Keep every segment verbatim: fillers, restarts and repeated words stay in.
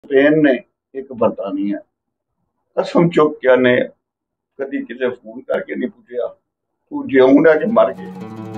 Spain ने एक बरतानिया कसम चुक क्या ने कदी किसे फोन करके नहीं पूछा तू जिऊंगा कि मर गए।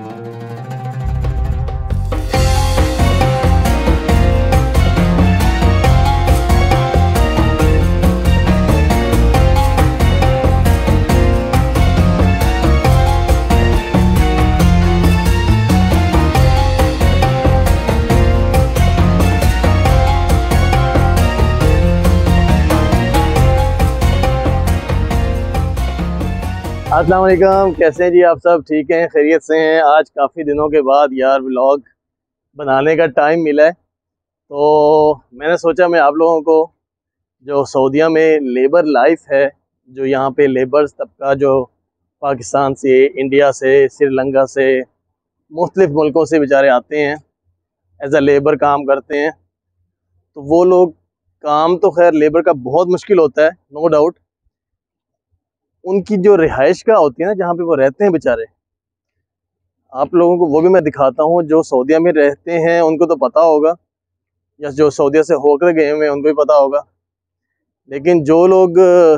अस्सलाम वालेकुम, कैसे हैं जी आप सब? ठीक हैं, खैरियत से हैं? आज काफ़ी दिनों के बाद यार व्लॉग बनाने का टाइम मिला है, तो मैंने सोचा मैं आप लोगों को जो सऊदीया में लेबर लाइफ है, जो यहाँ पे लेबर्स तबका जो पाकिस्तान से, इंडिया से, श्रीलंका से, मुख्तलिफ मुल्कों से बेचारे आते हैं, एज अ लेबर काम करते हैं। तो वो लोग काम तो खैर लेबर का बहुत मुश्किल होता है, नो डाउट। उनकी जो रिहाइश का होती है ना, जहाँ पे वो रहते हैं बेचारे, आप लोगों को वो भी मैं दिखाता हूँ। जो सऊदीया में रहते हैं उनको तो पता होगा, या जो सऊदीया से होकर गए हुए हैं उनको भी पता होगा। लेकिन जो लोग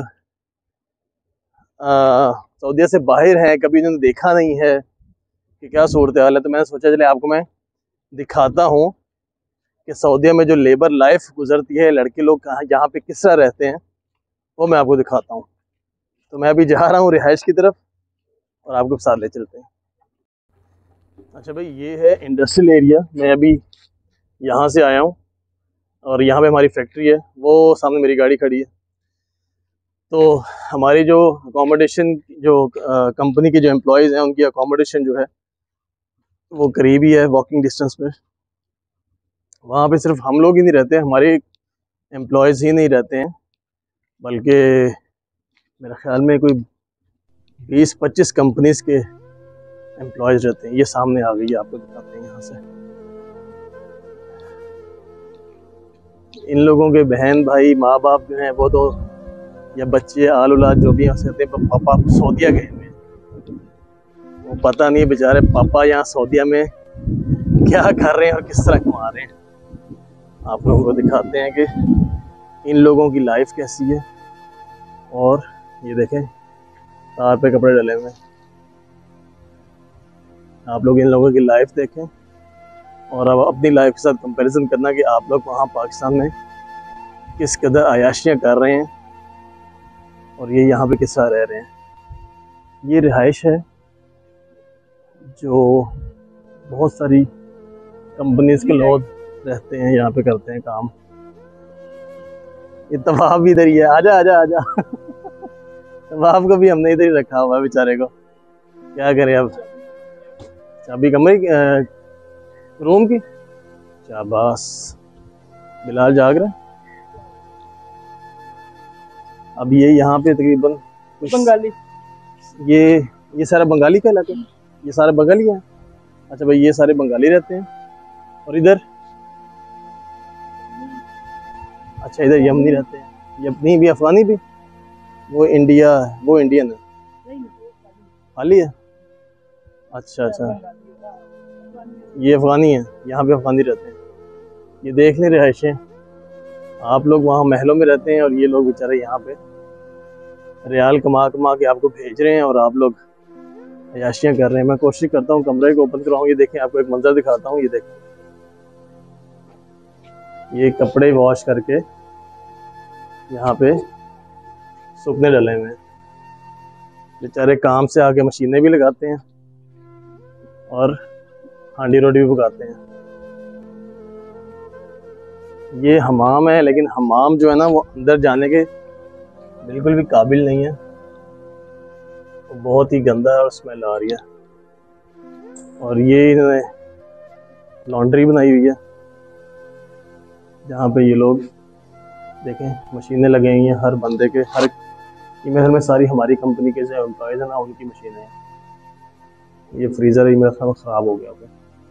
सऊदीया से बाहर हैं, कभी उन्होंने देखा नहीं है कि क्या सूरत हाल है, तो मैंने सोचा चले आपको मैं दिखाता हूँ कि सऊदीया में जो लेबर लाइफ गुजरती है, लड़के लोग कहाँ यहाँ पे किस तरह रहते हैं, वो मैं आपको दिखाता हूँ। तो मैं अभी जा रहा हूँ रिहाइश की तरफ और आपको साथ ले चलते हैं। अच्छा भाई, ये है इंडस्ट्रियल एरिया। मैं अभी यहाँ से आया हूँ और यहाँ पे हमारी फैक्ट्री है, वो सामने मेरी गाड़ी खड़ी है। तो हमारी जो अकोमोडेशन, जो कंपनी के जो एम्प्लॉयज़ हैं, उनकी अकोमोडेशन जो है वो करीब ही है, वॉकिंग डिस्टेंस में। वहाँ पे सिर्फ हम लोग ही नहीं रहते, हमारे एम्प्लॉयज़ ही नहीं रहते हैं, बल्कि मेरे ख्याल में कोई बीस पच्चीस कंपनीज़ के एम्प्लॉयज़ रहते हैं। ये सामने आ गई है, आपको दिखाते हैं यहाँ से। इन लोगों के बहन भाई माँ बाप जो हैं, वो तो या बच्चे आल औलाद जो भी कहते हैं पापा सऊदीया गए हुए हैं, वो पता नहीं बेचारे पापा यहाँ सऊदीया में क्या कर रहे हैं और किस तरह कमा रहे हैं। आप लोगों को दिखाते हैं कि इन लोगों की लाइफ कैसी है। और ये देखें, तार पे कपड़े डले हुए हैं। आप लोग इन लोगों की लाइफ देखें और अब अपनी लाइफ के साथ कंपैरिजन करना कि आप लोग वहाँ पाकिस्तान में किस कदर आयाशियाँ कर रहे हैं और ये यहाँ पे किस तरह रह रहे हैं। ये रिहाइश है जो बहुत सारी कंपनीज के लोग रहते हैं, यहाँ पे करते हैं काम। ये तवाब भी इधर ही है, आजा आजा आजा तवाब को भी हमने इधर ही रखा हुआ है बेचारे को, क्या करें अब। चाबी कमरे रूम की, शाबाश, बिलाल जाग रहा है। अब ये यहाँ पे तकरीबन बंगाली, ये ये सारा बंगाली का इलाका, ये सारे बंगाली हैं। अच्छा भाई, ये सारे बंगाली रहते हैं। और इधर, अच्छा इधर यमनी रहते हैं, यमनी भी, अफगानी भी। वो इंडिया, वो इंडियन है, खाली है। अच्छा अच्छा, ये अफगानी है, यहाँ पे अफगानी रहते हैं। ये देख लें रिहाइशें, आप लोग वहाँ महलों में रहते हैं और ये लोग बेचारे यहाँ पे रियाल कमा कमा के आपको भेज रहे हैं और आप लोग अयाशियाँ कर रहे हैं। मैं कोशिश करता हूँ कमरे को ओपन कराऊँ। ये देखें, आपको एक मंजर दिखाता हूँ। ये देखें, ये कपड़े वॉश करके यहाँ पे सूखने डले हुए हैं। बेचारे काम से आके मशीनें भी लगाते हैं और हांडी रोटी भी पकाते हैं। ये हमाम है, लेकिन हमाम जो है ना, वो अंदर जाने के बिल्कुल भी काबिल नहीं है, वो बहुत ही गंदा है और स्मेल आ रही है। और ये इन्होंने लॉन्ड्री बनाई हुई है, जहाँ पे ये लोग देखें मशीनें लगी हुई हैं हर बंदे के, हर ईमेल में सारी हमारी कंपनी के जो एम्प्लॉयज़ हैं ना, उनकी मशीनें हैं। ये फ्रीज़र ही मेरा ख्याल ख़राब हो गया था।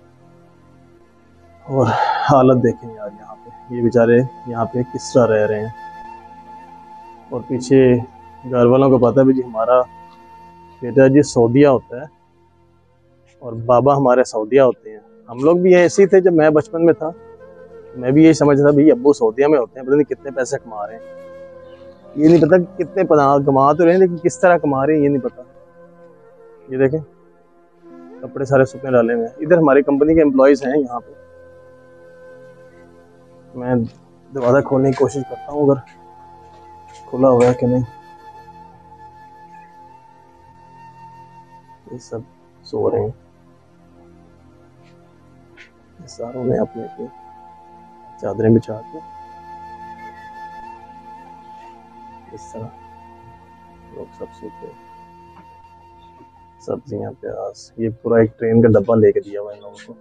और हालत देखें यार यहाँ पे, ये बेचारे यहाँ पे किस तरह रह रहे हैं। और पीछे घर वालों को पता भी जी हमारा बेटा जी सऊदीया होता है और बाबा हमारे सऊदीया होते हैं। हम लोग भी ऐसे ही थे जब मैं बचपन में था, मैं भी यही समझ रहा था भाई अब्बू सऊदीया में होते हैं, पता नहीं कितने पैसे कमा रहे हैं, ये नहीं पता कितने पना कमा तो रहे हैं, लेकिन किस तरह कमा रहे हैं ये नहीं पता। ये देखें कपड़े सारे सूखने डाले हुए हैं। इधर हमारी कंपनी के एम्प्लॉयज हैं यहाँ पे, मैं दरवाज़ा खोलने की कोशिश करता हूँ अगर खुला हुआ है कि नहीं। ये सब सो रहे हैं, सारों ने अपनी अपनी चादरें बिछा के इस तरह लोग सब सोते हैं। सब्जियां प्याज, ये पूरा एक ट्रेन का डब्बा लेके दिया हुआ इन लोगों को।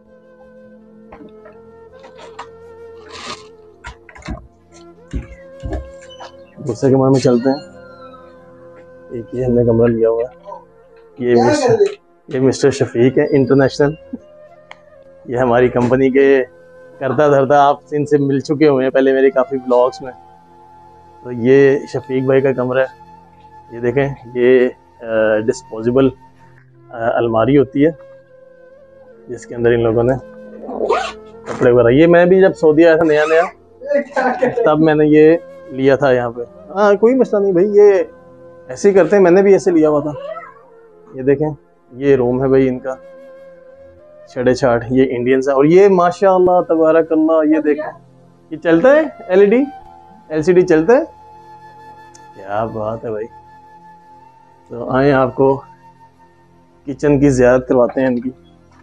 दूसरे कमरे में चलते हैं। एक ये हमने कमरा लिया हुआ है, ये मिस्टर ये मिस्टर शफीक है इंटरनेशनल। ये हमारी कंपनी के करता धरता, आप इनसे मिल चुके हुए हैं पहले मेरे काफ़ी ब्लॉग्स में। तो ये शफीक भाई का कमरा है। ये देखें, ये डिस्पोजेबल अलमारी होती है जिसके अंदर इन लोगों ने कपड़े वगैरह, ये मैं भी जब सऊदी आया था नया नया तब मैंने ये लिया था यहाँ पे। हाँ कोई मसला नहीं भाई, ये ऐसे ही करते हैं, मैंने भी ऐसे लिया हुआ था। ये देखें, ये रूम है भाई इनका, छड़े छाट, ये इंडियंस है। और ये माशाअल्लाह तबारकल्लाह, ये देखें ये चलता है एलईडी एलसीडी चलता है, क्या बात है भाई। तो आए आपको किचन की ज़ियारत करवाते हैं इनकी।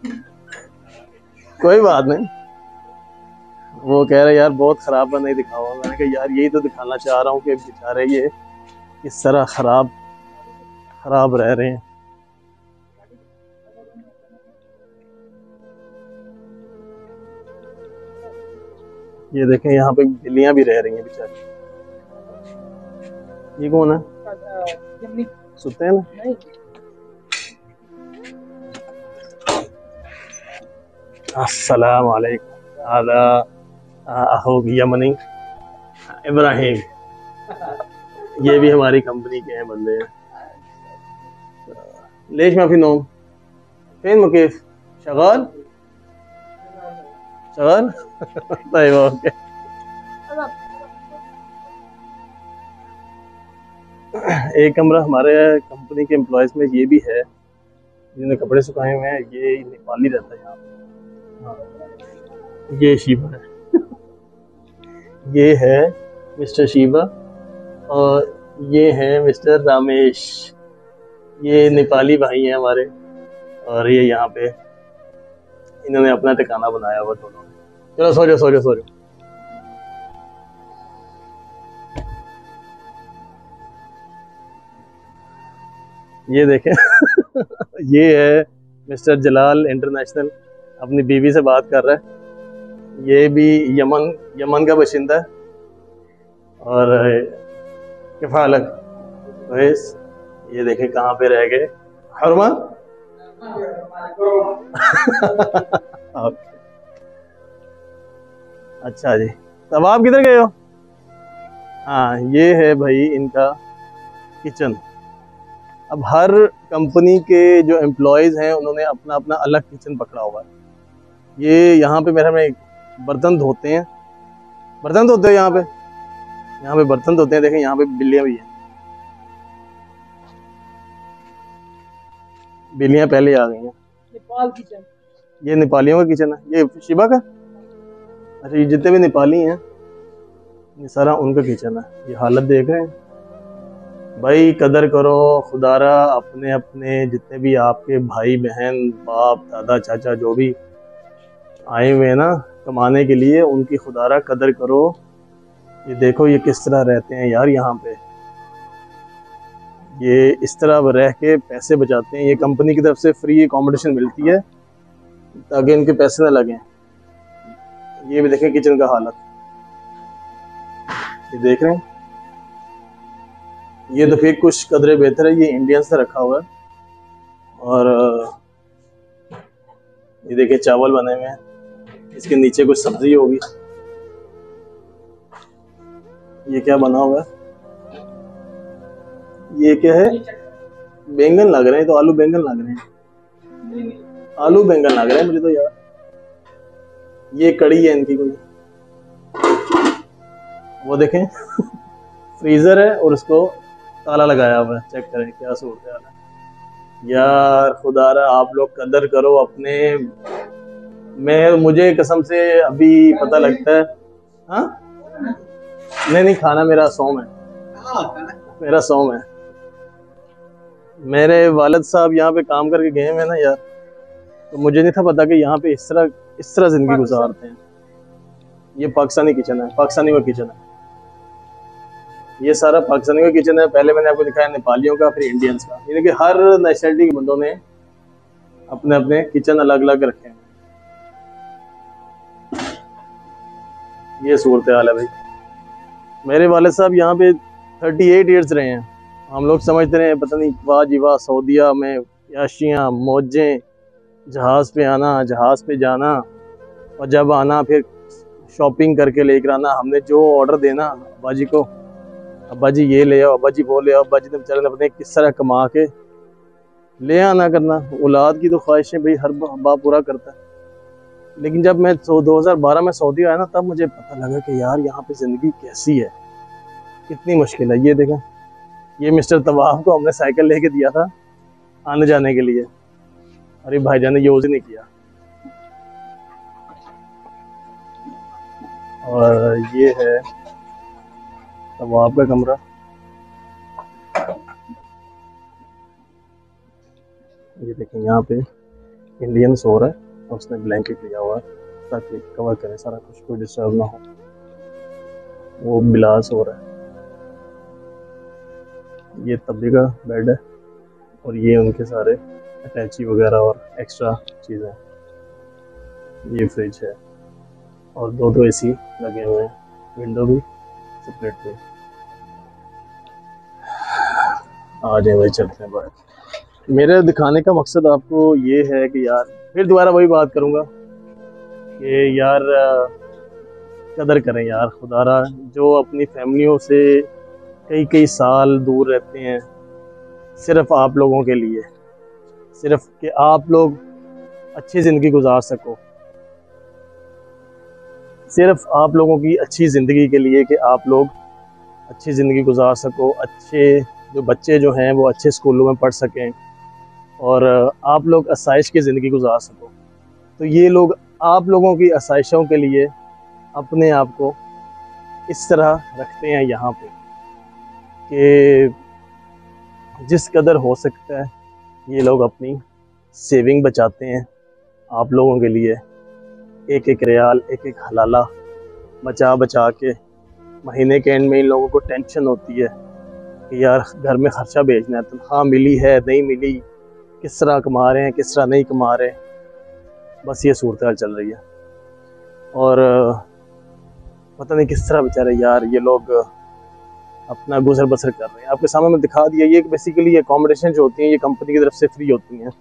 कोई बात नहीं, वो कह रहे यार बहुत ख़राब बना ही दिखाओ। मैंने कहा यार यही तो दिखाना चाह रहा हूँ कि बेचारे ये किस तरह ख़राब ख़राब रह रहे हैं। ये देखें यहाँ पे बिल्लियाँ भी रह रही हैं बेचारी। ये कौन है? सुते हैं ना? अस्सलाम वालेकुम। आदा अखूक यमनी इब्राहिम, ये भी हमारी कंपनी के हैं बंदे हैं। लेश माफी नोम फिन मुकेफ शगाल शगाल طيب ओके। एक कमरा हमारे कंपनी के एम्प्लॉयज में ये भी है जिन्होंने कपड़े सुखाए हुए हैं। ये नेपाली रहता है यहाँ पे। ये शिवा है ये है मिस्टर शिवा, और ये है मिस्टर रामेश। ये नेपाली भाई हैं हमारे, और ये यहाँ पे इन्होंने अपना ठिकाना बनाया हुआ दोनों ने। चलो सो जाओ सो जाओ सो जाओ। ये देखें ये है मिस्टर जलाल इंटरनेशनल, अपनी बीवी से बात कर रहा है। ये भी यमन यमन का बाशिंदा है। और किफ़ालक वैस, ये देखें कहाँ पे रह गए हरमा अच्छा जी, तब आप किधर गए हो? हाँ ये है भाई इनका किचन। अब हर कंपनी के जो एम्प्लॉयज़ हैं उन्होंने अपना अपना अलग किचन पकड़ा हुआ है। ये यहाँ पे मेरे में बर्तन धोते हैं, बर्तन धोते हैं यहाँ पे यहाँ पे बर्तन धोते हैं। देखें यहाँ पे बिल्लियाँ भी हैं, बिल्लियाँ पहले आ गई हैं। नेपाल किचन, ये नेपालियों का किचन है। ये शिबा का, अच्छा ये जितने भी नेपाली हैं ये सारा उनका किचन है। ये हालत देख रहे हैं भाई, कदर करो खुदारा, अपने अपने जितने भी आपके भाई बहन बाप दादा चाचा जो भी आए हुए हैं ना कमाने के लिए, उनकी खुदारा कदर करो। ये देखो ये किस तरह रहते हैं यार यहाँ पे, ये इस तरह रह के पैसे बचाते हैं। ये कंपनी की तरफ से फ्री अकोमोडेशन मिलती है ताकि इनके पैसे ना लगें। ये भी देखें किचन का हालत, ये देख रहे हैं। ये तो फिर कुछ कदरे बेहतर है, ये इंडियन से रखा हुआ है। और ये देखिए चावल बने हुए हैं, इसके नीचे कुछ सब्जी होगी। ये क्या बना हुआ है? ये क्या है? बैंगन लग रहे हैं, तो आलू बैंगन लग रहे हैं, आलू बैंगन लग रहे हैं मुझे तो यार। ये कड़ी है इनकी कोई, वो देखें फ्रीज़र है और उसको ताला लगाया हुआ है। चेक करें क्या सूरत हाल है यार। खुदारा आप लोग कदर करो अपने। मैं मुझे कसम से अभी पता लगता है। हाँ नहीं नहीं, खाना मेरा सोम है, मेरा सोम है। मेरे वालिद साहब यहाँ पे काम करके गए हैं ना यार, तो मुझे नहीं था पता कि यहाँ पे इस तरह इस तरह जिंदगी गुजारते हैं। ये पाकिस्तानी किचन है, पाकिस्तानी का किचन है, ये सारा पाकिस्तानी का किचन है। पहले मैंने आपको दिखाया नेपालियों का, फिर इंडियंस का, यानी कि हर नेशनलिटी के बंदों ने अपने अपने किचन अलग अलग रखे हैं। ये सूरत हाल है भाई। मेरे वालिद साहब यहाँ पे थर्टी एट ईयर्स रहे हैं। हम लोग समझते रहे पता नहीं वाह जी वाह, सऊदीया में याशियाँ मौजें, जहाज़ पे आना जहाज़ पे जाना, और जब आना फिर शॉपिंग करके लेकर आना। हमने जो ऑर्डर देना अब्बा जी को, अब्बा जी ये ले आओ, अब्बा जी वो ले आओ, अब्बा जी ने बेचारे अपने किस तरह कमा के ले आना करना। औलाद की तो ख्वाहिशें भाई हर बाप पूरा करता है। लेकिन जब मैं दो हज़ार बारह में सऊदी आया ना, तब मुझे पता लगा कि यार यहाँ पे ज़िंदगी कैसी है, कितनी मुश्किल है। ये देखें, ये मिस्टर तवाफ को हमने साइकिल लेके दिया था आने जाने के लिए, अरे भाईजान ने यूज़ ही नहीं किया। और ये है तवाफ का कमरा। ये देखें, यहाँ पे इंडियन सो रहा है और उसने ब्लैंकेट लिया हुआ है ताकि कवर करे सारा कुछ, कोई डिस्टर्ब ना हो। वो बिलाल सो रहा है। ये तब्बी का बेड है और ये उनके सारे अटैची वगैरह और एक्स्ट्रा चीज़ें। ये फ्रिज है और दो दो एसी लगे हुए हैं, विंडो भी सेपरेट पे। आ जाए भाई, चलते हैं बाहर। मेरे दिखाने का मकसद आपको ये है कि यार, फिर दोबारा वही बात करूँगा कि यार कदर करें यार खुदारा, जो अपनी फैमिलियों से कई कई साल दूर रहते हैं सिर्फ आप लोगों के लिए, सिर्फ कि आप लोग अच्छी ज़िंदगी गुजार सको, सिर्फ आप लोगों की अच्छी ज़िंदगी के लिए कि आप लोग अच्छी ज़िंदगी गुजार सको, अच्छे जो बच्चे जो हैं वो अच्छे स्कूलों में पढ़ सकें और आप लोग आसाइश की ज़िंदगी गुजार सको। तो ये लोग आप लोगों की आसाइशों के लिए अपने आप को इस तरह रखते हैं यहाँ पे कि जिस कदर हो सकता है ये लोग अपनी सेविंग बचाते हैं आप लोगों के लिए। एक एक रियाल, एक एक हलाला बचा बचा के, महीने के एंड में इन लोगों को टेंशन होती है कि यार घर में ख़र्चा भेजना है, तनख्वाह मिली है नहीं मिली, किस तरह कमा रहे हैं किस तरह नहीं कमा रहे। बस ये सूरत हाल चल रही है और पता नहीं किस तरह बेचारे यार ये लोग अपना गुजर बसर कर रहे हैं। आपके सामने मैं दिखा दिया। ये बेसिकली अकोमोडेशन जो होती हैं ये कंपनी की तरफ से फ्री होती हैं,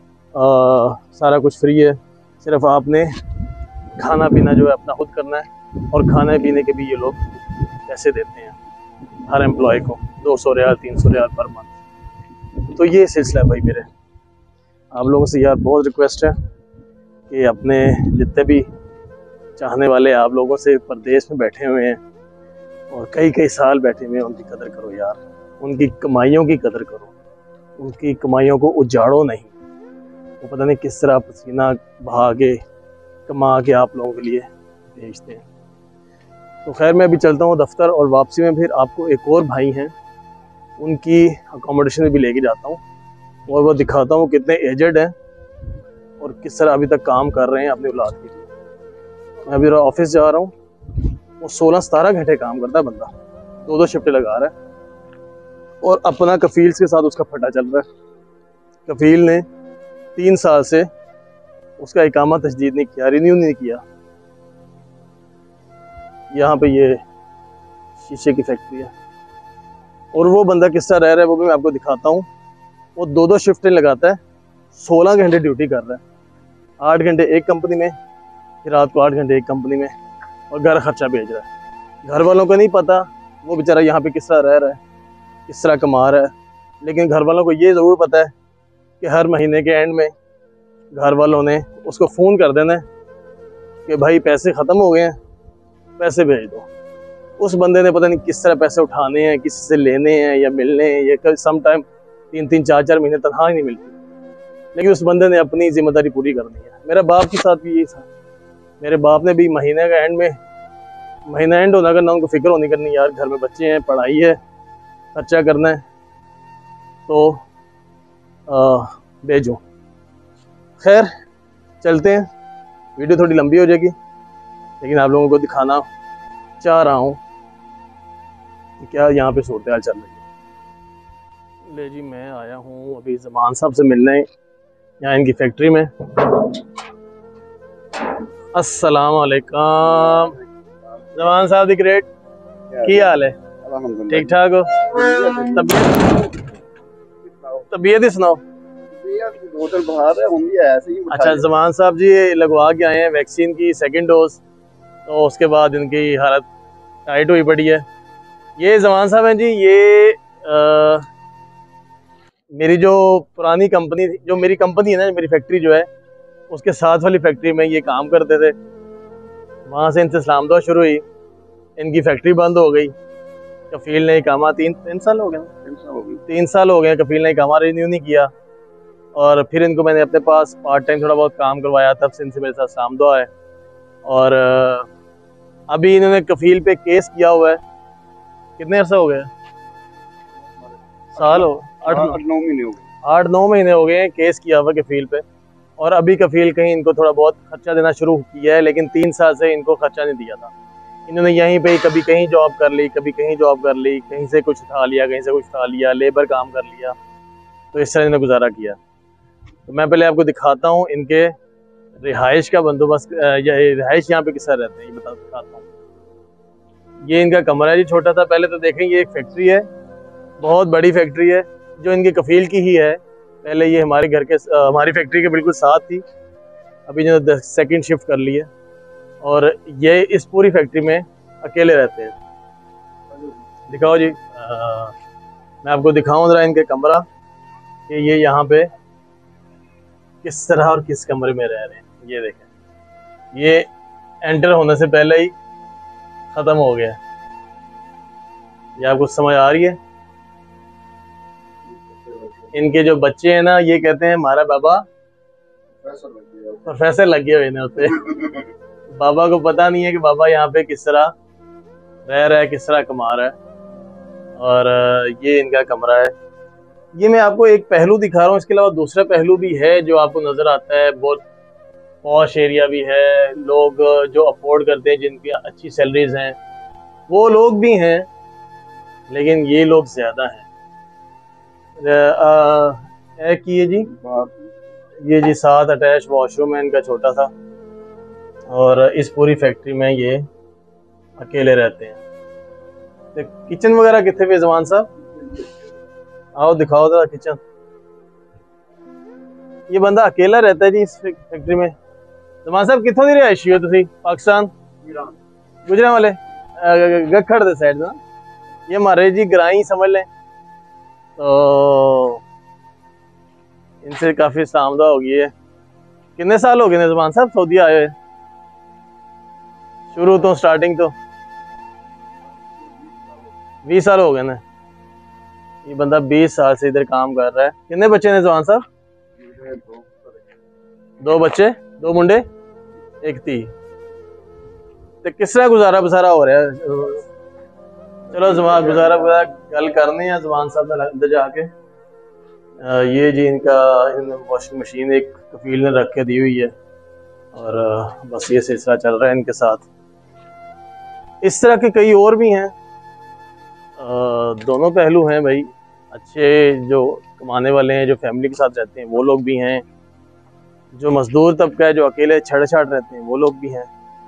सारा कुछ फ्री है, सिर्फ आपने खाना पीना जो है अपना खुद करना है। और खाने पीने के भी ये लोग पैसे देते हैं हर एम्प्लॉय को, दो सौ रियाल तीन सौ रियाल पर मंथ। तो ये सिलसिला है भाई मेरे। आप लोगों से यार बहुत रिक्वेस्ट है कि अपने जितने भी चाहने वाले आप लोगों से परदेश में बैठे हुए हैं और कई कई साल बैठे हुए हैं, उनकी कदर करो यार, उनकी कमाइयों की कदर करो, उनकी कमाइयों को उजाड़ो नहीं। वो पता नहीं किस तरह पसीना बहा के कमा के आप लोगों के लिए भेजते हैं। तो खैर मैं अभी चलता हूँ दफ्तर और वापसी में फिर आपको एक और भाई हैं उनकी अकोमोडेशन भी लेके जाता हूँ और वो दिखाता हूँ कितने एजेड हैं और किस तरह अभी तक काम कर रहे हैं अपनी औलाद के लिए। मैं अभी ऑफिस जा रहा हूँ, वो सोलह सतारह घंटे काम करता है बंदा, दो दो शिफ्टें लगा रहा है और अपना कफील्स के साथ उसका फटा चल रहा है। कफील ने तीन साल से उसका इकामा तजदीद नहीं किया, रिन्यू नहीं किया। यहाँ पे ये शीशे की फैक्ट्री है और वो बंदा किस तरह रह रहा है वो भी मैं आपको दिखाता हूँ। वो दो दो शिफ्टें लगाता है, सोलह घंटे ड्यूटी कर रहा है, आठ घंटे एक कंपनी में, फिर रात को आठ घंटे एक कंपनी में, और घर खर्चा भेज रहा है। घर वालों को नहीं पता वो बेचारा यहाँ पे किस तरह रह रहा है, किस तरह कमा रहा है, लेकिन घर वालों को ये ज़रूर पता है कि हर महीने के एंड में घर वालों ने उसको फ़ोन कर देना है कि भाई पैसे ख़त्म हो गए हैं, पैसे भेज दो। उस बंदे ने पता नहीं किस तरह पैसे उठाने हैं, किसी से लेने हैं या मिलने हैं, ये सम टाइम तीन तीन चार चार महीने तनख्वाह ही नहीं मिलती, लेकिन उस बंदे ने अपनी जिम्मेदारी पूरी करनी है। मेरे बाप के साथ भी यही था। मेरे बाप ने भी महीने का एंड में, महीना एंड होना करना, उनको फिक्र होनी करनी, यार घर में बच्चे हैं, पढ़ाई है, खर्चा करना है, तो भेजो। खैर चलते हैं, वीडियो थोड़ी लंबी हो जाएगी, लेकिन आप लोगों को दिखाना चाह रहा हूँ कि क्या यहाँ पे सूरत हाल चल रही है। ले जी, मैं आया हूँ अभी ज़मान साहब से मिलने यहाँ इनकी फैक्ट्री में। अस्सलाम वालेकुम ज़मान साहब, दी ग्रेट, की हाल है? ठीक ठाक हो? तबीयत तबीयत ही सुनाओ। अच्छा ज़मान साहब जी लगवा के आए हैं वैक्सीन की सेकंड डोज, तो उसके बाद इनकी हालत टाइट हुई पड़ी है। ये ज़मान साहब हैं जी, ये आ, मेरी जो पुरानी कंपनी, जो मेरी कंपनी है ना, मेरी फैक्ट्री जो है, उसके साथ वाली फैक्ट्री में ये काम करते थे। वहाँ से इनसे सलाम दुआ शुरू हुई, इनकी फैक्ट्री बंद हो गई, कफील ने इकामा तीन तीन साल हो गए तीन साल हो गए तीन साल हो गए कफील ने इकामा रिन्यू नहीं किया, और फिर इनको मैंने अपने पास पार्ट टाइम थोड़ा बहुत काम करवाया, तब से इनसे मेरे साथ सलाम दुआ है। और अभी इन्होंने कफील पे केस किया हुआ है, कितने अरसा हो गए? साल हो आठ नौ महीने हो गए आठ नौ महीने हो गए केस किया हुआ कफील पे। और अभी कफील कहीं इनको थोड़ा बहुत खर्चा देना शुरू किया है, लेकिन तीन साल से इनको खर्चा नहीं दिया था। इन्होंने यहीं पे कभी कहीं जॉब कर ली, कभी कहीं जॉब कर ली, कहीं से कुछ उठा लिया, कहीं से कुछ उठा लिया, लेबर काम कर लिया, तो इस तरह इन्होंने गुजारा किया। तो मैं पहले आपको दिखाता हूँ इनके रिहाइश का बंदोबस्त, या रिहाइश यहाँ पे किस तरह रहते हैं ये बता दिखाता हूँ। ये इनका कमरा है जी, छोटा था। पहले तो देखें, ये एक फैक्ट्री है, बहुत बड़ी फैक्ट्री है, जो इनके कफील की ही है। पहले ये हमारे घर के, हमारी फैक्ट्री के बिल्कुल साथ थी, अभी जो सेकंड शिफ्ट कर ली है, और ये इस पूरी फैक्ट्री में अकेले रहते हैं। दिखाओ जी, आ, मैं आपको दिखाऊं जरा इनके कमरा कि ये यहाँ पे किस तरह और किस कमरे में रह रहे हैं। ये देखें, ये एंटर होने से पहले ही ख़त्म हो गया। ये आपको समझ आ रही है? इनके जो बच्चे हैं ना, ये कहते हैं हमारा बाबा प्रोफेसर लगे हुए हैं उससे। बाबा को पता नहीं है कि बाबा यहाँ पे किस तरह रह रहा है, किस तरह कमा रहा है। और ये इनका कमरा है। ये मैं आपको एक पहलू दिखा रहा हूँ, इसके अलावा दूसरा पहलू भी है जो आपको नज़र आता है। बहुत पॉश एरिया भी है, लोग जो अफोर्ड करते हैं, जिनकी अच्छी सैलरीज हैं, वो लोग भी हैं, लेकिन ये लोग ज़्यादा हैं। एक ये जी, ये जी साथ अटैच वॉशरूम है इनका, छोटा सा, और इस पूरी फैक्ट्री में ये अकेले रहते हैं। तो किचन वगैरह कितने पे ज़मान साहब? आओ दिखाओ जरा किचन। ये बंदा अकेला रहता है जी इस फैक्ट्री में। ज़मान साहब कितों दी रिहायशी हो तुसी? पाकिस्तान गुजरा वाले गखड़ दे साइड ना, ये हमारे जी ग्राई समझ लें। तो इनसे काफ़ी सामदा हो गई है। कितने साल हो गए ने ज़मान साहब सऊदी आए हुए? शुरू तो स्टार्टिंग तो बीस साल हो गए ने। ये बंदा बीस साल से इधर काम कर रहा है। कितने बच्चे ने ज़मान साहब? दो बच्चे, दो मुंडे, एक धी। तो किस तरह गुजारा बसारा हो रहा है? चलो ज़मान गुजारा गुजारा गल करने हैं ज़मान साहब ने अंदर जाके। आ, ये जी इनका वॉशिंग मशीन एक कफील ने रख के दी हुई है, और आ, बस ये सिलसिला चल रहा है इनके साथ। इस तरह के कई और भी हैं। आ, दोनों पहलू हैं भाई। अच्छे जो कमाने वाले हैं, जो फैमिली के साथ रहते हैं, वो लोग भी हैं। जो मजदूर तबका है, जो अकेले छड़ छाड़ रहते हैं, वो लोग भी हैं।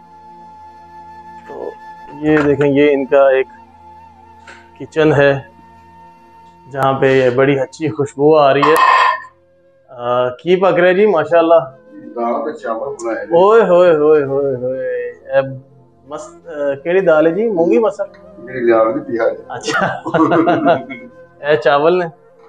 तो ये देखें, ये इनका एक किचन है जहाँ पे बड़ी अच्छी खुशबू आ रही है। आ, की पक रहे जी माशाल्लाह। ओए होए होए होए होए, मस्त। केड़ी दाल है जी? मूंगी मसल? अच्छा। ए चावल ने,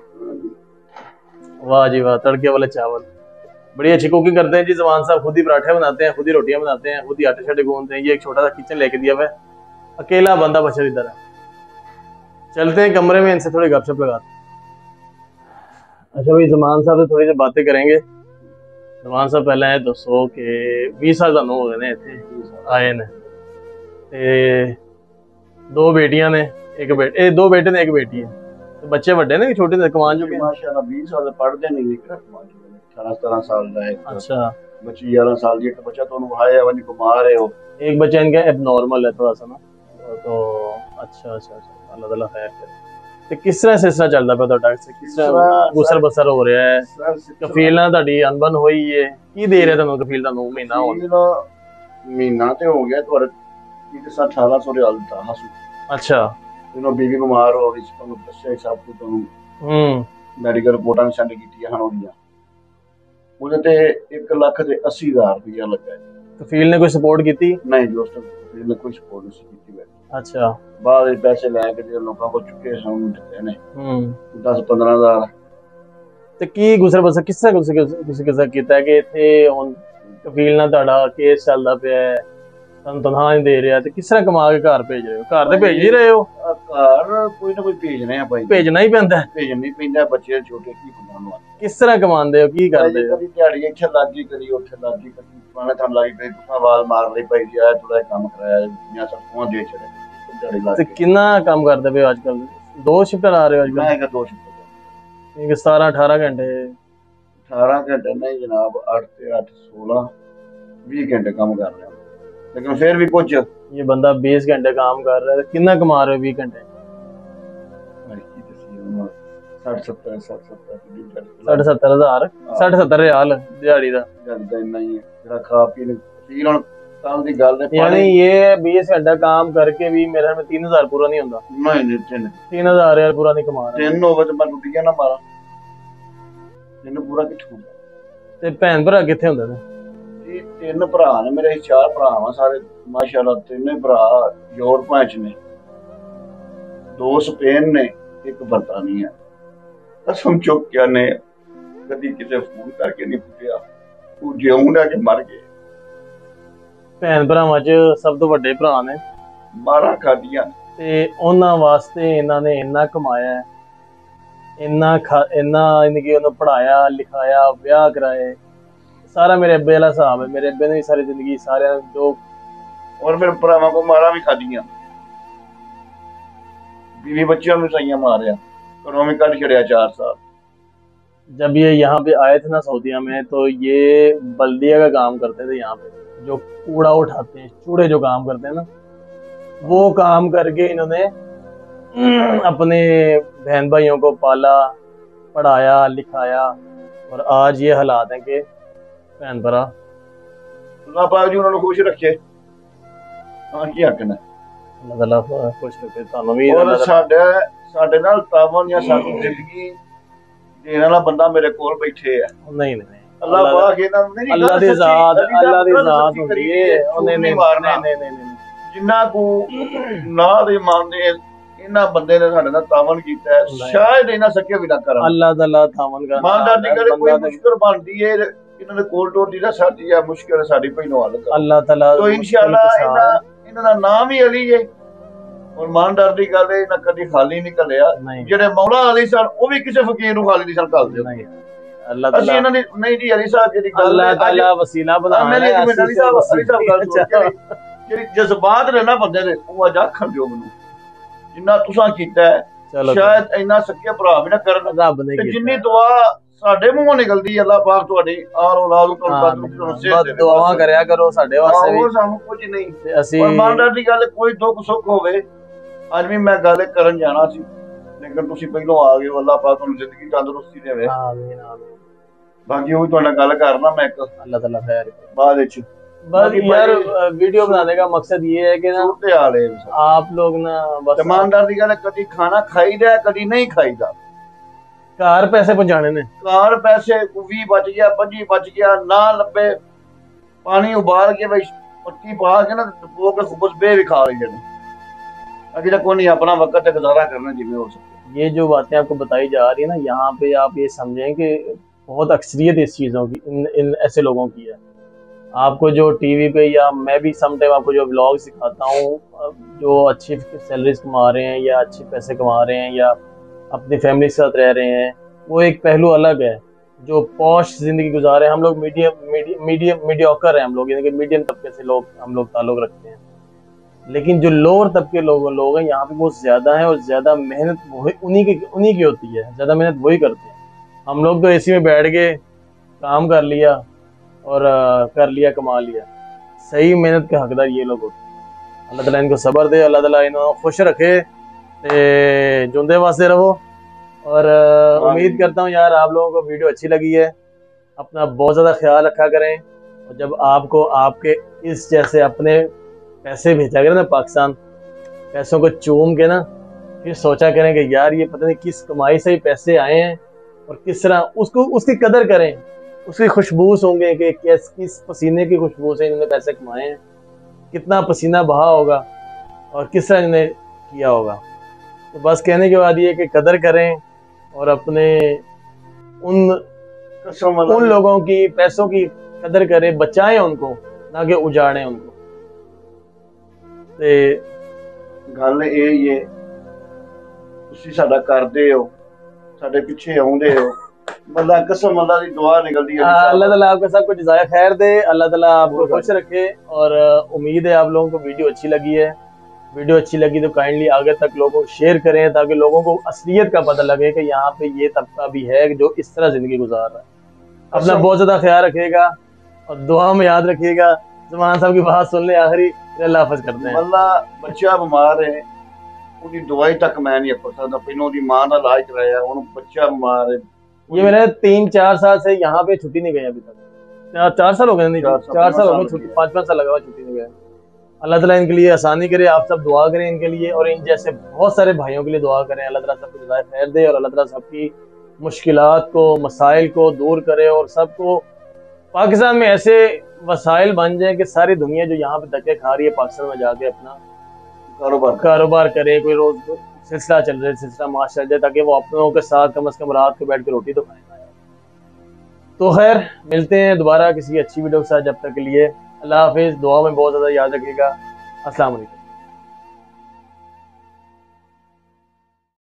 वाह जी वाह, तड़के वाले चावल। बड़ी अच्छी कुकिंग करते हैं जी ज़मान साहब। खुद ही पराठे बनाते हैं, खुद ही रोटियां बनाते हैं, खुद ही आटे शाटे गूंदते हैं। ये एक छोटा सा किचन लेके दिया हुआ है, अकेला बंदा बशर इधर है। चलते हैं कमरे में, इनसे थोड़ी गपशप लगाते हैं। अच्छा भाई, जमान साहब से थोड़ी सी बातें करेंगे। जमान साहब पहले आए दसो कि बीस साल तुहानू हो गए ने इत्थे आए ने, ते दो बेटियां ने, एक बेटे दो बेटे ने एक बेटी है, तो बच्चे बड़े ने कि छोटे ने, कमान चुके हैं? माशाल्लाह बीस साल पढ़ते नहीं, लेकिन कमान चुके अठारह सत्रह साल का है। अच्छा, बच्ची ग्यारह साल की, एक बच्चा तो है वही कुमार है वो। एक बच्चा इनका एबनॉर्मल है थोड़ा सा ना, तो अच्छा अच्छा अच्छा, अल्लाह ताला खैर करे। ਤੇ ਕਿਸ ਤਰ੍ਹਾਂ ਸਿਲਸਿਲਾ ਚੱਲਦਾ ਪਿਆ ਤੁਹਾਡਾ? ਕਿਸ ਤਰ੍ਹਾਂ ਗੁਸਰ ਬਸਰ ਹੋ ਰਿਹਾ ਹੈ? ਕਫੀਲ ਨਾਲ ਤੁਹਾਡੀ ਅਨਬਨ ਹੋਈ ਹੈ? ਕੀ ਦੇ ਰਿਹਾ ਤੁਹਾਨੂੰ ਕਫੀਲ? ਤੁਹਾਨੂੰ ਮਹੀਨਾ ਹੋ ਗਿਆ? ਮਹੀਨਾ ਤੇ ਹੋ ਗਿਆ ਤੁਹਾਡੇ ਇੱਕ ਸੌ ਅਠਾਰਾਂ ਸੌ ਰਿਆਲ ਦਾ ਹਸੂ। ਅੱਛਾ, ਜਦੋਂ ਬੀਬੀ ਬਿਮਾਰ ਹੋ ਗਈ ਸੀ ਤੁਹਾਨੂੰ ਦੱਸਿਆ ਸਭ ਕੁਝ ਤੁਹਾਨੂੰ। ਹੂੰ, ਮੈਡੀਕਲ ਰਿਪੋਰਟਾਂ ਵੀ ਸੈਂਡ ਕੀਤੀਆਂ ਹਨ ਉਹਦੀਆਂ, ਉਹਦੇ ਤੇ ਇੱਕ ਲੱਖ ਤੇ ਅੱਸੀ ਹਜ਼ਾਰ ਰੁਪਇਆ ਲੱਗਾ। ਕਫੀਲ ਨੇ ਕੋਈ ਸਪੋਰਟ ਕੀਤੀ? ਨਹੀਂ ਦੋਸਤ, ਕਫੀਲ ਨੇ ਕੋਈ ਸਪੋਰਟ ਨਹੀਂ ਕੀਤੀ। अच्छा, ਬਾਅਦ ਵਿੱਚ ਪੈਸੇ ਲੈ ਕੇ ਜੇ ਲੋਕਾਂ ਕੋਲ ਚੁੱਕੇ ਸਾਨੂੰ ਦਿੱਤੇ ਨੇ ਹੂੰ ਦਸ ਪੰਦਰਾਂ ਹਜ਼ਾਰ। ਤੇ ਕੀ ਗੁਸਰ ਬਸਰ ਕਿਸ ਤਰ੍ਹਾਂ ਤੁਸੀਂ ਤੁਸੀਂ ਕਿਸ ਤਰ੍ਹਾਂ ਕੀਤਾ ਕਿ ਇੱਥੇ ਹੁਣ ਕਫੀਲ ਨਾਲ ਤੁਹਾਡਾ ਕੇਸ ਚੱਲਦਾ ਪਿਆ ਹੈ, ਤੁਹਾਨੂੰ ਤਨਖਾਹ ਨਹੀਂ ਦੇ ਰਿਹਾ, ਤੇ ਕਿਸ ਤਰ੍ਹਾਂ ਕਮਾ ਕੇ ਘਰ ਭੇਜ ਰਹੇ ਹੋ? ਘਰ ਤੇ ਭੇਜ ਹੀ ਰਹੇ ਹੋ? ਘਰ ਕੋਈ ਨਾ ਕੋਈ ਭੇਜਣੇ ਆ ਭਾਈ, ਭੇਜਣਾ ਹੀ ਪੈਂਦਾ, ਭੇਜਣਾ ਹੀ ਪੈਂਦਾ। ਬੱਚੇ ਛੋਟੇ ਕੀ ਪਤਾ ਕਿਸ ਤਰ੍ਹਾਂ ਕਮਾਉਂਦੇ ਹੋ, ਕੀ ਕਰਦੇ ਹੋ? ਕਦੀ ਦਿਹਾੜੀ ਇੱਥੇ ਲੱਗ ਗਈ, ਕਦੀ ਉੱਥੇ ਲੱਗ ਗਈ, ਕਦੀ ਪੁਰਾਣੇ ਥਾਂ ਲਾਈ ਪਈ, ਤੁਸਾਂ ਆਵਾਜ਼ ਮਾਰ ਲਈ ਭਾਈ ਜੀ ਆਇਆ ਥੋੜਾ ਕੰਮ ਕਰਾਇਆ ਜਾਂ ਸਰਸੋਂ ਦੇ ਛੜੇ ਦਿਹਾੜੀ ਲਾ ਤੇ ਕਿੰਨਾ ਕੰਮ ਕਰਦੇ ਪਏ ਅੱਜ ਕੱਲ? ਦੋ ਸ਼ਿਫਟਾਂ ਲਾ ਰਹੇ ਹੋ ਅੱਜ ਕੱਲ? ਮੈਂ ਕਿਹਾ ਦੋ ਸ਼ਿਫਟਾਂ, ਇੱਕ ਸਤਾਰਾਂ ਅਠਾਰਾਂ ਘੰਟੇ? ਅਠਾਰਾਂ ਘੰਟੇ ਨਹੀਂ ਜਨਾਬ, ਅੱਠ ਤੇ ਅੱਠ सोलह बीस घंटे काम कर रहे हैं, लेकिन फिर भी कुछ ये बंदा बीस घंटे काम कर रहा है, कितना कमा रहे हो बीस घंटे? साठ सत्तर साठ सत्तर साढ़े सत्तर हजार साढ़े सत्तर रियाल दिहाड़ी दा इन्ना ही है। जरा खा पी फील हुन काम दी गल है, यानी ये बीस घंटा काम करके भी मेरे में तीन हजार पूरा नहीं होता? नहीं नहीं, तीन तीन हजार रियाल पूरा नहीं कमा रहा। तीन होवे तो मैं रुपया ना मारा, तीन पूरा कित्थों होंदा? ते भैन भरा कित्थे हुंदे ने? ਇਹ ਤਿੰਨ ਭਰਾ ਨੇ ਮੇਰੇ, ਚਾਰ ਭਰਾ ਵਾ ਸਾਰੇ ਮਾਸ਼ਾਅੱਲਾ। ਤਿੰਨੇ ਭਰਾ ਯੂਰਪਾਂ ਚ ਨੇ, ਦੋ ਸਪੇਨ ਨੇ, ਇੱਕ ਬਰਤਾਨੀਆ। ਕਸਮ ਚੁੱਕ ਕੇ ਨੇ ਕਦੀ ਕਿਤੇ ਫੋਨ ਕਰਕੇ ਨਹੀਂ ਪੁੱਛਿਆ ਤੂੰ ਜਿਉਂਦਾ ਕਿ ਮਰ ਗਏ। ਭੈਣ ਭਰਾਵਾਂ ਚ ਸਭ ਤੋਂ ਵੱਡੇ ਭਰਾ ਨੇ, ਬਾਰਾਂ ਖਾਦੀਆਂ, ਤੇ ਉਹਨਾਂ ਵਾਸਤੇ ਇਹਨਾਂ ਨੇ ਇੰਨਾ ਕਮਾਇਆ, ਇੰਨਾ ਇੰਨਾ ਇਨ ਕਿ ਉਹਨੂੰ ਪੜਾਇਆ ਲਿਖਾਇਆ, ਵਿਆਹ ਕਰਾਏ, सारा मेरे अब्बे वाला हिसाब है। मेरे अब्बे ने भी सारी जिंदगी सारे जो, और मेरे भरावां को मारा भी खादियां, बीवी बच्चियों में सही मारिया, घरों में कट छड़िया चार साल। जब ये यहाँ पे आए थे ना सऊदीया में, तो ये बल्दिया का काम करते थे। यहाँ पे जो कूड़ा उठाते हैं, चूड़े जो काम करते हैं ना, वो काम करके इन्होंने अपने बहन भाइयों को पाला, पढ़ाया लिखाया, और आज ये हालात हैं कि ਭੈਣ ਭਰਾ ਅੱਲਾਹ ਪਾਕ ਜੀ ਉਹਨਾਂ ਨੂੰ ਖੁਸ਼ ਰੱਖੇ। ਹਾਂ ਕੀ ਆਖਣਾ, ਅੱਲਾਹ ਤਾਲਾ ਖੁਸ਼ ਰੱਖੇ ਤੁਹਾਨੂੰ ਵੀ। ਔਰ ਸਾਡੇ ਸਾਡੇ ਨਾਲ ਤਾਵਨ ਜਾਂ ਸਾਡੀ ਜ਼ਿੰਦਗੀ ਦੇਣ ਵਾਲਾ ਬੰਦਾ ਮੇਰੇ ਕੋਲ ਬੈਠੇ ਆ। ਨਹੀਂ ਨਹੀਂ, ਅੱਲਾਹ ਪਾਕ ਇਹਨਾਂ ਨੂੰ ਨਹੀਂ, ਅੱਲਾਹ ਦੀ ਜ਼ਾਤ, ਅੱਲਾਹ ਦੀ ਜ਼ਾਤ ਹੁੰਦੀ ਹੈ। ਉਹਨੇ ਨਹੀਂ ਨਹੀਂ ਨਹੀਂ ਨਹੀਂ, ਜਿੰਨਾ ਕੋ ਨਾ ਦੇ ਮੰਨਦੇ ਇਹਨਾਂ ਬੰਦੇ ਨੇ ਸਾਡੇ ਨਾਲ ਤਾਵਨ ਕੀਤਾ ਹੈ, ਸ਼ਾਇਦ ਇਹਨਾਂ ਸਕੇ ਵੀ ਨਾ ਕਰਨ। ਅੱਲਾਹ ਤਾਲਾ ਤਾਵਨ ਕਰਦਾ। ਇਮਾਨਦਾਰ ਦੀ ਗੱਲ ਕੋਈ ਮੁਸ਼ਕਲ ਬਣਦੀ ਹੈ, ਇਹਨਾਂ ਦੇ ਕੋਲ ਟੋਟੀ ਦਾ ਸਾਡੀ ਆ ਮੁਸ਼ਕਲ ਸਾਡੀ ਪਹਿਲੋਂ ਹੱਲ ਕਰ ਅੱਲਾਹ ਤਾਲਾ। ਤੋ ਇਨਸ਼ਾਅੱਲਾ ਇਹਨਾਂ ਇਹਨਾਂ ਦਾ ਨਾਮ ਹੀ ਅਲੀ ਹੈ। ਔਰ ਇਮਾਨਦਾਰ ਦੀ ਗੱਲ ਹੈ, ਇਹਨਾਂ ਕਦੀ ਖਾਲੀ ਨਹੀਂ ਘੱਲਿਆ। ਜਿਹੜੇ ਮੌਲਾ ਅਲੀ ਸਨ ਉਹ ਵੀ ਕਿਸੇ ਫਕੀਰ ਨੂੰ ਖਾਲੀ ਨਹੀਂ ਸਨ ਘੱਲਦੇ। ਅੱਲਾਹ ਤਾਲਾ ਅਸੀਂ ਇਹਨਾਂ ਦੀ ਨਹੀਂ ਜੀ ਅਲੀ ਸਾਹਿਬ ਜਿਹੜੀ ਗੱਲ ਅੱਲਾਹ ਤਾਲਾ ਵਸੀਲਾ ਬਣਾਉਣਾ ਹੈ। ਅਲੀ ਸਾਹਿਬ ਅਲੀ ਸਾਹਿਬ ਗੱਲ ਸੁਣ, ਜਿਹੜੀ ਜਜ਼ਬਾਤ ਨੇ ਨਾ ਬੰਦੇ ਦੇ, ਉਹ ਅੱਜ ਆਖਣ ਦਿਓ ਮੈਨੂੰ, ਜਿੰਨਾ ਤੁਸਾਂ ਕੀਤਾ ਸ਼ਾਇਦ ਇੰਨਾ ਸੱਕੇ ਭਰਾ ਵੀ ਨਾ ਕਰਨ। ਰੱਬ ਨੇ ਕੀਤਾ ਜਿੰਨੀ ਦੁਆ ਸਾਡੇ ਮੂੰਹੋਂ ਨਿਕਲਦੀ ਅੱਲਾਹ ਪਾਕ ਤੁਹਾਡੀ ਆਲ ਔਲਾਦ ਨੂੰ ਤੁਹਾਨੂੰ ਸਿਹਤ ਦੇਵੇ। ਦੁਆਵਾਂ ਕਰਿਆ ਕਰੋ ਸਾਡੇ ਵਾਸਤੇ ਵੀ, ਸਾਨੂੰ ਕੁਝ ਨਹੀਂ। ਤੇ ਅਸੀਂ ਇਮਾਨਦਾਰ ਦੀ ਗੱਲ, ਕੋਈ ਦੁੱਖ ਸੁੱਖ ਹੋਵੇ, ਅੱਜ ਵੀ ਮੈਂ ਗੱਲ ਕਰਨ ਜਾਣਾ ਸੀ, ਲੇਕਿਨ ਤੁਸੀਂ ਪਹਿਲੋਂ ਆ ਗਏ। ਅੱਲਾਹ ਪਾਕ ਤੁਹਾਨੂੰ ਜ਼ਿੰਦਗੀ ਤੰਦਰੁਸਤੀ ਦੇਵੇ। ਆਮੀਨ ਆਮੀਨ। ਬਾਕੀ ਉਹ ਤੁਹਾਡਾ ਗੱਲ ਕਰਨਾ ਮੈਂ ਇੱਕ ਅੱਲਾਹ ਤਾਲਾ ਖੈਰ ਬਾਅਦ ਵਿੱਚ। बस यार वीडियो बनाने का मकसद ये है कि ना आप लोग ना बस ईमानदार दी गल, कदी खाना खाईदा कदी नहीं खाईदा। कार पैसे पहुंचाने ने, कार पैसे भी बच गया, पची बच गया ना लब्बे, पानी उबाल के भाई पट्टी पा के ना वो के खुबस बे भी खा रही है। अभी तक कोई नहीं अपना वक्त गुजारा करना जिम्मे हो सकता। ये जो बातें आपको बताई जा रही है ना, यहाँ पे आप ये समझें कि बहुत अक्सरियत इस चीज़ों की इन इन ऐसे लोगों की है। आपको जो टीवी पे या मैं भी सम टाइम आपको जो व्लॉग सिखाता हूँ, जो अच्छी सैलरीज कमा रहे हैं या अच्छे पैसे कमा रहे हैं या अपनी फैमिली के साथ रह रहे हैं, वो एक पहलू अलग है। जो पॉश ज़िंदगी गुजार रहे हैं, हम लोग मीडियम मीडियम मीडियम मीडियोकर हैं, हम लोग यानी कि मीडियम तबके से लोग हम लोग ताल्लुक़ रखते हैं। लेकिन जो लोअर तबके लोग लोग हैं यहाँ पे बहुत ज़्यादा हैं, और ज़्यादा मेहनत वही उन्हीं की उन्हीं की होती है, ज़्यादा मेहनत वही करते हैं। हम लोग तो एसी में बैठ के काम कर लिया और आ, कर लिया, कमा लिया। सही मेहनत के हकदार ये लोग होते हैं। अल्लाह ताला इनको सब्र दे, अल्लाह ताला इनको खुश रखे, ते जुंदे वास्ते रहो। और आ, उम्मीद करता हूँ यार आप लोगों को वीडियो अच्छी लगी है। अपना बहुत ज़्यादा ख्याल रखा करें, और जब आपको आपके इस जैसे अपने पैसे भेजा करें ना पाकिस्तान, पैसों को चूम के ना फिर सोचा करें कि यार ये पता नहीं किस कमाई से ही पैसे आए हैं, और किस तरह उसको उसकी कदर करें, उसकी खुशबू होंगे कि किस किस पसीने की खुशबू से इन्होंने पैसे कमाए हैं, कितना पसीना बहा होगा और किस तरह इन्होंने किया होगा। तो बस कहने के बाद ये कि कदर करें और अपने उन उन लोगों की पैसों की कदर करें, बचाएं उनको, ना कि उजाड़ें उनको। ते गल ਇਹ ਹੈ ਤੁਸੀਂ ਸਾਡਾ ਕਰਦੇ ਹੋ, ਸਾਡੇ ਪਿੱਛੇ ਆਉਂਦੇ ਹੋ, बंदा कसम अल्लाह की दुआ निकलती है। अल्लाह ताला आपको सबको जज़ाए खैर दे, अल्लाह ताला आपको खुश रखे। और उम्मीद है आप लोगों को वीडियो अच्छी लगी है। वीडियो अच्छी लगी तो काइंडली आगे तक लोगों को शेयर करें, ताकि लोगों को असलियत का पता लगे कि यहाँ पे ये तबका भी है जो इस तरह जिंदगी गुजार रहा है। अपना बहुत ज़्यादा ख्याल रखिएगा और दुआ में याद रखिएगा। ज़मान साहब की बात सुन ले आखिरी, अल्लाह हाफ़िज़ करते हैं। अल्लाह बच्चा बीमार है, उसकी दवाई तक मैं नहीं कर सकता, पहले उसकी मां का इलाज कराया, उन बच्चा बीमार है। ये मैंने तीन चार साल से यहाँ पे छुट्टी नहीं गई अभी तक। चार, चार साल हो गए, नहीं चार साल हो गए छुट्टी, पाँच पाँच साल लगा हुआ छुट्टी नहीं गया। अल्लाह ताला इनके लिए आसानी करे, आप सब दुआ करें इनके लिए, और इन जैसे बहुत सारे भाइयों के लिए दुआ करें। अल्लाह ताला सबको जज़ाए खैर दे, और अल्लाह ताला सबकी मुश्किलात को, मसाइल को दूर करे, और सबको पाकिस्तान में ऐसे वसाइल बन जाए कि सारी दुनिया जो यहाँ पे धक्के खा रही है पाकिस्तान में जाके अपना कारोबार कारोबार करे, कोई रोज सिलसिला चल रहा है, सिलसिला माश चल जाए, ताकि वो अपनों के साथ कम अज कम रात को बैठ के रोटी तो खाए। तो खैर मिलते हैं दोबारा किसी अच्छी वीडियो के साथ, जब तक के लिए अल्लाह हाफिज़। दुआ में बहुत ज़्यादा याद रखिएगा। अस्सलाम वालेकुम।